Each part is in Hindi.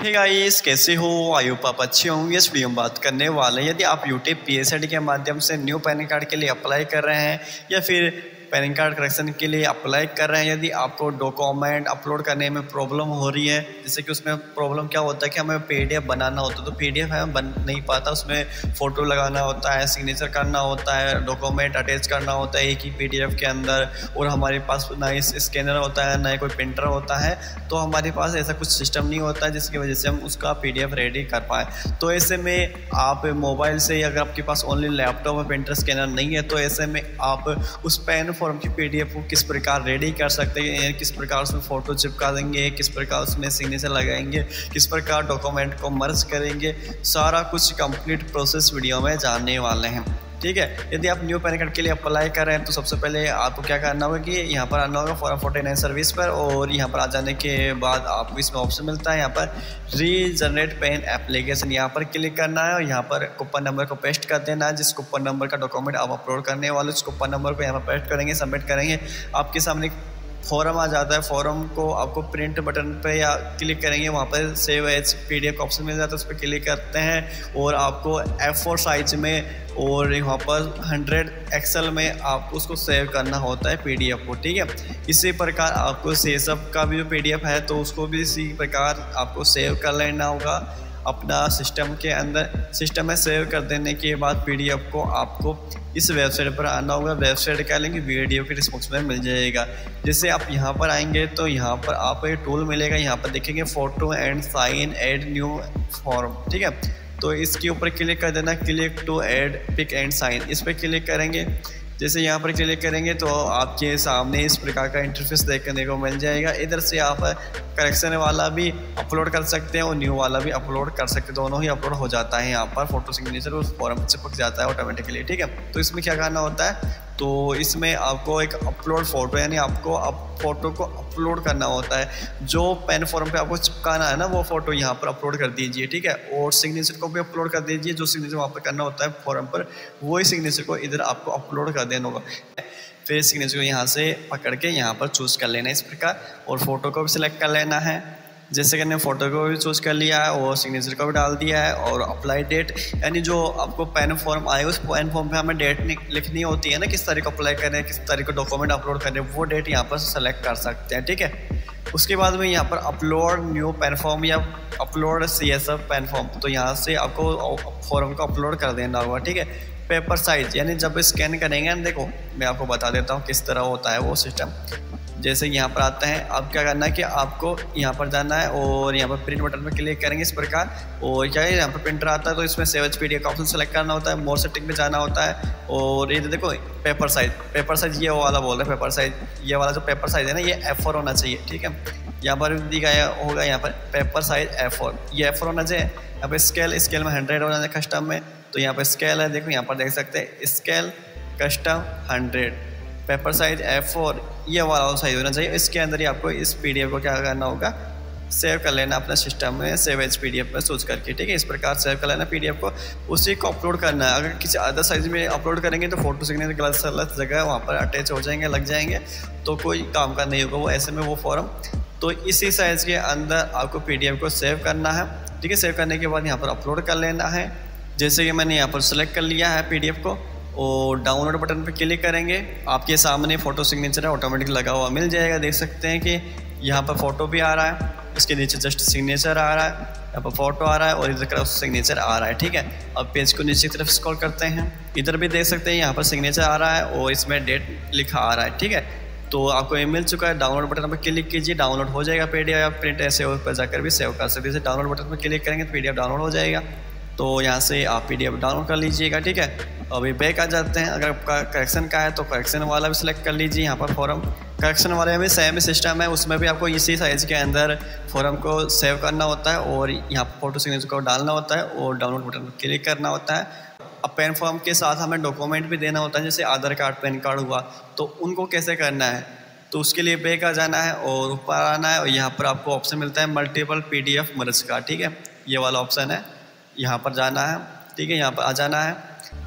हे गाइस, कैसे हो? आई होप आप अच्छे होंगे। इस वीडियो में बात करने वाले हैं, यदि आप यूट्यूब PSID के माध्यम से न्यू पैन कार्ड के लिए अप्लाई कर रहे हैं या फिर पैन कार्ड करेक्शन के लिए अप्लाई कर रहे हैं, यदि आपको डॉक्यूमेंट अपलोड करने में प्रॉब्लम हो रही है, जैसे कि उसमें प्रॉब्लम क्या होता है कि हमें PDF बनाना होता है तो PDF हमें बन नहीं पाता, उसमें फ़ोटो लगाना होता है, सिग्नेचर करना होता है, डॉक्यूमेंट अटैच करना होता है एक ही PDF के अंदर, और हमारे पास ना ही स्कैनर होता है ना ही कोई प्रिंटर होता है, तो हमारे पास ऐसा कुछ सिस्टम नहीं होता है जिसकी वजह से हम उसका PDF रेडी कर पाएँ। तो ऐसे में आप मोबाइल से, अगर आपके पास ओनली लैपटॉप और प्रिंटर स्कैनर नहीं है, तो ऐसे में आप उस पैन फॉर्म की PDF को किस प्रकार रेडी कर सकते हैं, किस प्रकार उसमें फ़ोटो चिपका देंगे, किस प्रकार उसमें सिग्नेचर लगाएंगे, किस प्रकार डॉक्यूमेंट को मर्ज करेंगे, सारा कुछ कंप्लीट प्रोसेस वीडियो में जानने वाले हैं। ठीक है, यदि आप न्यू पैन कार्ड के लिए अप्लाई कर रहे हैं तो सबसे पहले आपको क्या करना होगा कि यहाँ पर आना होगा फॉर्म 49 सर्विस पर, और यहाँ पर आ जाने के बाद आपको इसमें ऑप्शन मिलता है यहाँ पर रीजनरेट पैन एप्लीकेशन, यहाँ पर क्लिक करना है और यहाँ पर कूपन नंबर को पेस्ट कर देना है। जिस कूपन नंबर का डॉक्यूमेंट आप अपलोड करने वाले उस कूपन नंबर को यहाँ पर पेस्ट करेंगे, सबमिट करेंगे, आपके सामने फॉर्म आ जाता है। फॉर्म को आपको प्रिंट बटन पे या क्लिक करेंगे, वहाँ पर सेव एज PDF का ऑप्शन मिल जाता है, उस पर क्लिक करते हैं और आपको A4 साइज में और यहाँ पर 100 XL में आपको उसको सेव करना होता है PDF को। ठीक है, इसी प्रकार आपको सेसअप का भी जो PDF है तो उसको भी इसी प्रकार आपको सेव कर लेना होगा अपना सिस्टम के अंदर। सिस्टम में सेव कर देने के बाद PDF को आपको इस वेबसाइट पर आना होगा। वेबसाइट क्या लेंगे, वीडियो के डिस्क्रिप्शन में मिल जाएगा। जैसे आप यहाँ पर आएंगे तो यहाँ पर आपको एक टूल मिलेगा, यहाँ पर देखेंगे photo and sign add new form. ठीक है, तो इसके ऊपर क्लिक कर देना, click to add pic and sign, इस पर क्लिक करेंगे। जैसे यहाँ पर क्लिक करेंगे तो आपके सामने इस प्रकार का इंटरफेस देखने को मिल जाएगा। इधर से आप करेक्शन वाला भी अपलोड कर सकते हैं और न्यू वाला भी अपलोड कर सकते हैं, दोनों ही अपलोड हो जाता है। यहाँ पर फोटो सिग्नेचर उस फॉर्म में चिपक जाता है ऑटोमेटिकली। ठीक है, तो इसमें क्या करना होता है, तो इसमें आपको एक अपलोड फ़ोटो, यानी आपको फ़ोटो को अपलोड करना होता है। जो पेन फॉर्म पे आपको चिपकाना है ना, वो फ़ोटो यहाँ पर अपलोड कर दीजिए। ठीक है, और सिग्नेचर को भी अपलोड कर दीजिए, जो सिग्नेचर वहाँ पर करना होता है फॉर्म पर, वही सिग्नेचर को इधर आपको अपलोड कर देना होगा। फिर सिग्नेचर को यहाँ से पकड़ के यहाँ पर चूज़ कर लेना है इस प्रकार, और फ़ोटो को भी सिलेक्ट कर लेना है। जैसे कि हमने फ़ोटो को भी चूज़ कर लिया है और सिग्नेचर को भी डाल दिया है, और अप्लाई डेट, यानी जो आपको पैन फॉर्म आए उस पैन फॉर्म पे हमें डेट लिखनी होती है ना, किस तारीख को अप्लाई करें, किस तारीख को डॉक्यूमेंट अपलोड करें, वो डेट यहाँ पर सेलेक्ट कर सकते हैं। ठीक है, उसके बाद में यहाँ पर अपलोड न्यू पैन फॉर्म या अपलोड CSF पैन फॉर्म, तो यहाँ से आपको फॉर्म को अपलोड कर देना होगा। ठीक है, पेपर साइज, यानी जब स्कैन करेंगे, देखो मैं आपको बता देता हूँ किस तरह होता है वो सिस्टम। जैसे यहाँ पर आता है, अब क्या करना है कि आपको यहाँ पर जाना है और यहाँ पर प्रिंट बटन पर क्लिक करेंगे इस प्रकार, और क्या है यहाँ पर प्रिंटर आता है तो इसमें सेव एज PDF का ऑप्शन सेलेक्ट करना होता है, मोर सेटिंग में जाना होता है, और ये देखो पेपर साइज ये वाला बोल रहे हैं, पेपर साइज ये वाला जो पेपर साइज है ना, ये A4 होना चाहिए। ठीक है, यहाँ पर दिखाया होगा यहाँ पर पेपर साइज A4, ये A4 होना चाहिए। यहाँ पर स्केल में 100 होना चाहिए कस्टम में, तो यहाँ पर स्केल है, देखो यहाँ पर देख सकते हैं scale custom 100, paper size A4 ये वाला साइज होना चाहिए। इसके अंदर ही आपको इस PDF को क्या करना होगा, सेव कर लेना अपने सिस्टम में, सेव एज PDF में सोच करके। ठीक है, इस प्रकार सेव कर लेना PDF को, उसी को अपलोड करना है। अगर किसी अदर साइज में अपलोड करेंगे तो फोटो सिग्नेचर गलत जगह वहाँ पर अटैच हो जाएंगे, लग जाएंगे, तो कोई काम का नहीं होगा वो ऐसे में वो फॉर्म। तो इसी साइज़ के अंदर आपको PDF को सेव करना है। ठीक है, सेव करने के बाद यहाँ पर अपलोड कर लेना है। जैसे कि मैंने यहाँ पर सेलेक्ट कर लिया है PDF को, और डाउनलोड बटन पर क्लिक करेंगे, आपके सामने फ़ोटो सिग्नेचर है ऑटोमेटिक लगा हुआ मिल जाएगा। देख सकते हैं कि यहाँ पर फ़ोटो भी आ रहा है, इसके नीचे जस्ट सिग्नेचर आ रहा है, यहाँ पर फ़ोटो आ रहा है और इधर तरफ सिग्नेचर आ रहा है। ठीक है, अब पेज को नीचे की तरफ स्क्रॉल करते हैं, इधर भी देख सकते हैं यहाँ पर सिग्नेचर आ रहा है और इसमें डेट लिखा आ रहा है। ठीक है, तो आपको ये मिल चुका है। डाउनलोड बटन पर क्लिक कीजिए, डाउनलोड हो जाएगा PDF, या प्रिंट ऐसे पर जाकर भी सेव कर सकते हैं। जैसे डाउनलोड बटन पर क्लिक करेंगे तो PDF डाउनलोड हो जाएगा, तो यहाँ से आप PDF डाउनलोड कर लीजिएगा। ठीक है, अभी बैक आ जाते हैं। अगर आपका करेक्शन का है तो करेक्शन वाला भी सिलेक्ट कर लीजिए। यहाँ पर फॉर्म करेक्शन वाले में सेम सिस्टम है, उसमें भी आपको इसी साइज़ के अंदर फॉर्म को सेव करना होता है और यहाँ पर फोटो सिग्नेचर को डालना होता है और डाउनलोड बटन पर क्लिक करना होता है। अब पैन फॉर्म के साथ हमें डॉक्यूमेंट भी देना होता है, जैसे आधार कार्ड, पैन कार्ड हुआ, तो उनको कैसे करना है, तो उसके लिए बैक आ जाना है और ऊपर आना है, और यहाँ पर आपको ऑप्शन मिलता है मल्टीपल PDF मर्ज का। ठीक है, ये वाला ऑप्शन है, यहाँ पर जाना है। ठीक है, यहाँ पर आ जाना है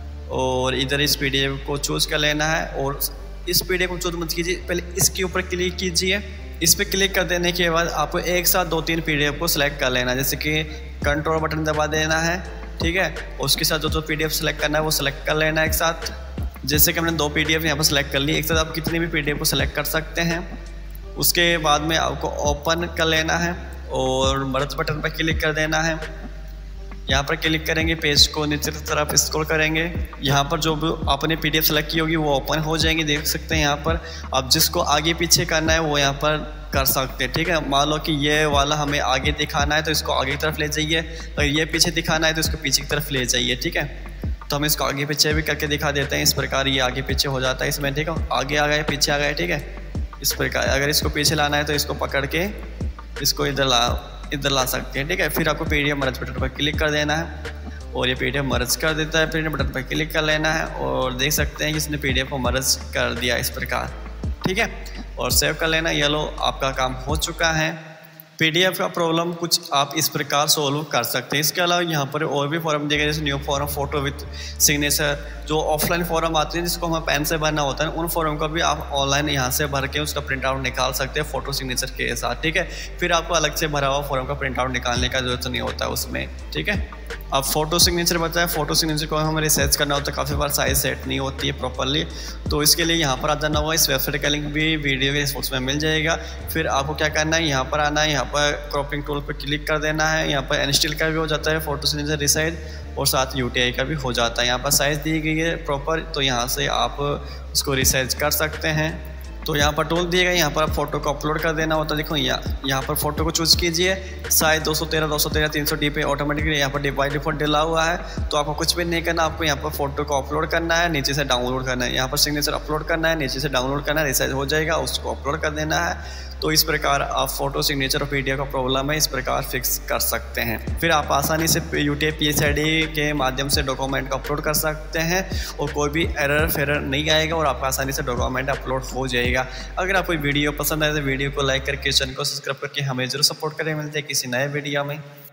और इधर इस PDF को चूज़ कर लेना है, और इस PDF को चूज़ मत कीजिए, पहले इसके ऊपर क्लिक कीजिए इस पर क्लिक कर देने के बाद आपको एक साथ 2-3 PDF को सिलेक्ट कर लेना है। जैसे कि कंट्रोल बटन दबा देना है, ठीक है। उसके साथ जो PDF सेलेक्ट करना है वो सिलेक्ट कर लेना है एक साथ। जैसे कि हमने 2 PDF यहाँ पर सिलेक्ट कर ली, एक साथ आप कितनी भी PDF को सिलेक्ट कर सकते हैं। उसके बाद में आपको ओपन कर लेना है और मर्ज बटन पर क्लिक कर देना है। यहाँ पर क्लिक करेंगे, पेज को नीचे की तरफ स्क्रॉल करेंगे, यहाँ पर जो भी आपने PDF सेलेक्ट की होगी वो ओपन हो जाएंगी। देख सकते हैं यहाँ पर अब जिसको आगे पीछे करना है वो यहाँ पर कर सकते हैं, ठीक है। मान लो कि ये वाला हमें आगे दिखाना है तो इसको आगे की तरफ ले जाइए, और ये पीछे दिखाना है तो इसको पीछे की तरफ ले जाइए, ठीक है। तो हम इसको आगे पीछे भी करके दिखा देते हैं। इस प्रकार ये आगे पीछे हो जाता है इसमें, ठीक है। आगे आ गए, पीछे आ गए, ठीक है। इस प्रकार अगर इसको पीछे लाना है तो इसको पकड़ के इसको इधर ला सकते हैं, ठीक है। फिर आपको PDF मर्ज बटन पर क्लिक कर देना है और ये PDF मर्ज कर देता है। PDF बटन पर क्लिक कर लेना है और देख सकते हैं कि इसने PDF को मर्ज कर दिया इस प्रकार, ठीक है। और सेव कर लेना। ये लो, आपका काम हो चुका है। PDF का प्रॉब्लम कुछ आप इस प्रकार सोल्व कर सकते हैं। इसके अलावा यहाँ पर और भी फॉर्म दिए गए, जैसे new form, photo with signature, जो ऑफलाइन फॉर्म आते हैं जिसको हमें पेन से भरना होता है, उन फॉर्म का भी आप ऑनलाइन यहाँ से भर के उसका प्रिंट आउट निकाल सकते हैं फोटो सिग्नेचर के साथ, ठीक है। फिर आपको अलग से भरा हुआ फॉर्म का प्रिंट आउट निकालने का जरूरत नहीं होता उसमें, ठीक है। अब फोटो सिग्नेचर बताया, फोटो सिग्नेचर को हमें रिसर्च करना होता है, काफ़ी बार साइज सेट नहीं होती है प्रॉपरली, तो इसके लिए यहाँ पर आ जाना होगा। इस वेबसाइट का लिंक भी वीडियो के स्पोर्ट्स में मिल जाएगा। फिर आपको क्या करना है, यहाँ पर आना है, यहाँ पर क्रॉपिंग टूल पर क्लिक कर देना है। यहाँ पर एनस्टील का भी हो जाता है फोटो सिग्नेचर रिसाइज, और साथ UTI का भी हो जाता है। यहाँ पर साइज़ दी गई है प्रॉपर, तो यहाँ से आप उसको रिसाइज कर सकते हैं। तो यहाँ पर टूल दिए गए, यहाँ पर आप फोटो को अपलोड कर देना होता है। देखो यहाँ पर फोटो को चूज़ कीजिए, साइज 213, 300D पे ऑटोमेटिकली यहाँ पर बाय डिफॉल्ट डला हुआ है। तो आपको कुछ भी नहीं करना, आपको यहाँ पर फोटो को अपलोड करना है, नीचे से डाउनलोड करना है। यहाँ पर सिग्नेचर अपलोड करना है, नीचे से डाउनलोड करना है, रिसाइज हो जाएगा, उसको अपलोड कर देना है। तो इस प्रकार आप फोटो सिग्नेचर और PDF का प्रॉब्लम है इस प्रकार फिक्स कर सकते हैं। फिर आप आसानी से UTI PSID के माध्यम से डॉक्यूमेंट को अपलोड कर सकते हैं और कोई भी एरर फेरर नहीं आएगा और आपका आसानी से डॉक्यूमेंट अपलोड हो जाएगा। अगर आपको वीडियो पसंद आए तो वीडियो को लाइक करके, चैनल को सब्सक्राइब करके हमें जरूर सपोर्ट करें। मिलते हैं किसी नए वीडियो में।